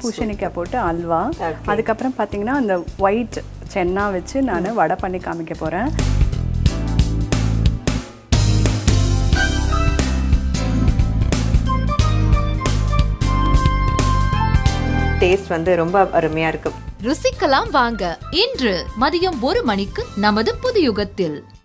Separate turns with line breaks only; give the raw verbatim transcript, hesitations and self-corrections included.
பூசணிக்காய் போட்டு அல்வா. அதுக்கப்புறம் பார்த்தீங்கன்னா அந்த ஒயிட் சென்னா வச்சு நான் வடை பண்ணி காமிக்க போகிறேன்.
டேஸ்ட் வந்து ரொம்ப அருமையாக இருக்கும்.
ருசிக்கலாம் வாங்க. இன்று மதியம் ஒரு மணிக்கு நமது புது யுகத்தில்.